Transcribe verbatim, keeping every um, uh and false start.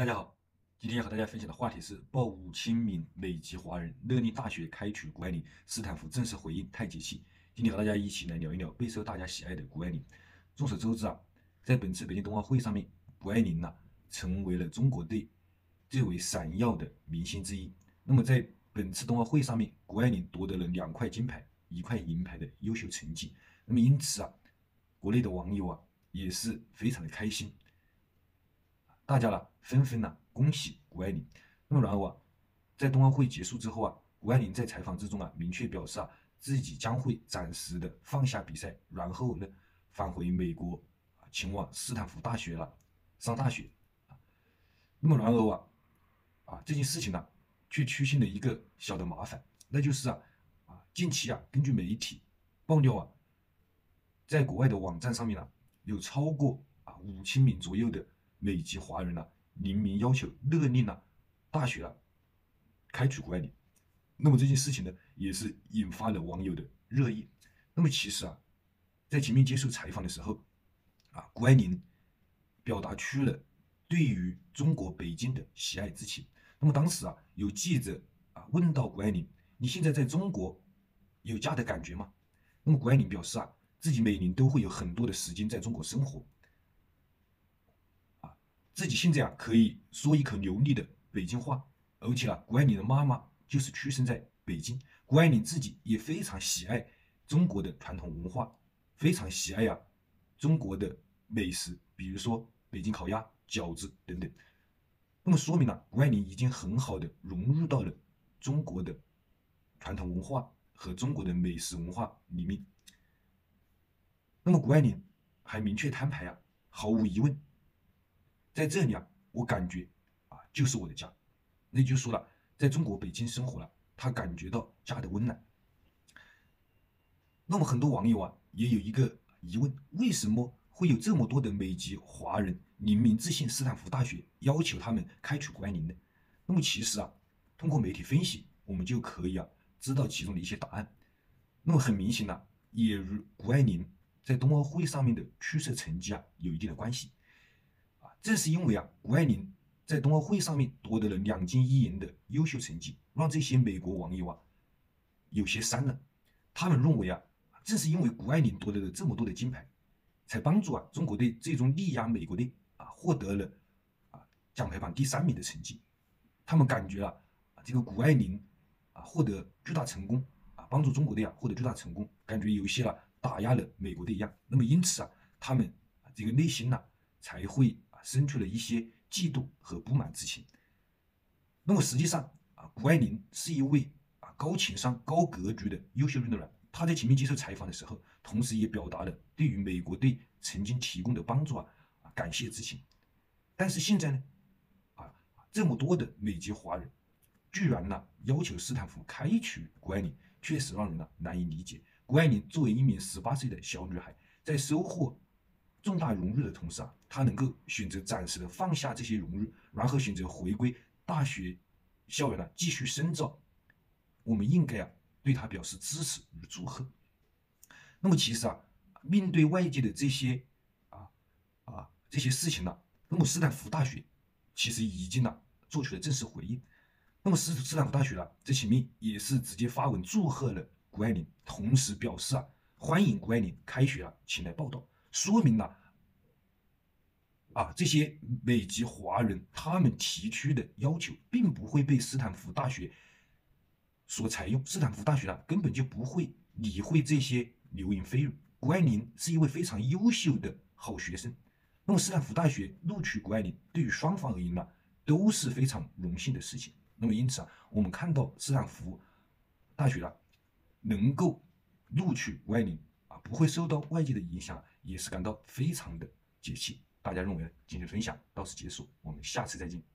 大家好，今天要和大家分享的话题是报五千名美籍华人勒令大学开除谷爱凌，斯坦福正式回应太节气。今天和大家一起来聊一聊备受大家喜爱的谷爱凌。众所周知啊，在本次北京冬奥会上面，谷爱凌呢、啊、成为了中国队最为闪耀的明星之一。那么在本次冬奥会上面，谷爱凌夺得了两块金牌、一块银牌的优秀成绩。那么因此啊，国内的网友啊也是非常的开心。大家呢纷纷呢恭喜谷爱凌。那么然后啊，在冬奥会结束之后啊，谷爱凌在采访之中啊明确表示啊，自己将会暂时的放下比赛，然后呢返回美国啊，前往斯坦福大学了上大学。那么然而啊啊这件事情呢，却出现了一个小的麻烦，那就是啊啊近期啊根据媒体爆料啊，在国外的网站上面呢，有超过啊五千名左右的美籍华人呢、啊，联名要求勒令呢、啊、大学啊开除谷爱凌。那么这件事情呢，也是引发了网友的热议。那么其实啊，在前面接受采访的时候啊，谷爱凌表达出了对于中国北京的喜爱之情。那么当时啊，有记者啊问到谷爱凌：“你现在在中国有家的感觉吗？”那么谷爱凌表示啊，自己每年都会有很多的时间在中国生活，啊，自己现在啊可以说一口流利的北京话，而且啊，谷爱凌的妈妈就是出生在北京，谷爱凌自己也非常喜爱中国的传统文化，非常喜爱啊中国的美食，比如说北京烤鸭、饺子等等。那么说明了谷爱凌已经很好的融入到了中国的传统文化和中国的美食文化里面。那么谷爱凌还明确摊牌啊，毫无疑问，在这里啊，我感觉啊就是我的家。那就说了，在中国北京生活了，他感觉到家的温暖。那么很多网友啊也有一个疑问：为什么会有这么多的美籍华人联名致信斯坦福大学，要求他们开除谷爱凌呢？那么其实啊，通过媒体分析，我们就可以啊知道其中的一些答案。那么很明显呢、啊，也与谷爱凌在冬奥会上面的出色成绩啊有一定的关系。啊，正是因为啊谷爱凌在冬奥会上面夺得了两金一银的优秀成绩，让这些美国网友啊有些伤了。他们认为啊，正是因为谷爱凌夺得了这么多的金牌，才帮助啊中国队最终力压美国队啊获得了啊奖牌榜第三名的成绩。他们感觉啊这个谷爱凌啊获得巨大成功啊，帮助中国队啊获得巨大成功，感觉有些了打压了美国队一样。那么因此啊，他们啊这个内心呢、啊、才会啊生出了一些嫉妒和不满之情。那么实际上啊，谷爱凌是一位啊高情商、高格局的优秀运动员。他在前面接受采访的时候，同时也表达了对于美国队曾经提供的帮助啊啊感谢之情。但是现在呢，啊这么多的美籍华人居然呢要求斯坦福开除谷爱凌，确实让人呢难以理解。谷爱凌作为一名十八岁的小女孩，在收获重大荣誉的同时啊，她能够选择暂时的放下这些荣誉，然后选择回归大学校园呢继续深造。我们应该啊对她表示支持与祝贺。那么其实啊，面对外界的这些啊啊这些事情呢、啊，那么斯坦福大学其实已经呢做出了正式回应。那么斯斯坦福大学呢，在前面也是直接发文祝贺了谷爱凌，同时表示啊欢迎谷爱凌开学啊前来报道，说明了啊这些美籍华人他们提出的要求并不会被斯坦福大学所采用，斯坦福大学呢根本就不会理会这些流言蜚语。谷爱凌是一位非常优秀的好学生，那么斯坦福大学录取谷爱凌对于双方而言呢都是非常荣幸的事情。那么因此啊，我们看到斯坦福大学啊能够录取谷爱凌啊，不会受到外界的影响，也是感到非常的解气。大家认为呢？今天的分享到此结束，我们下次再见。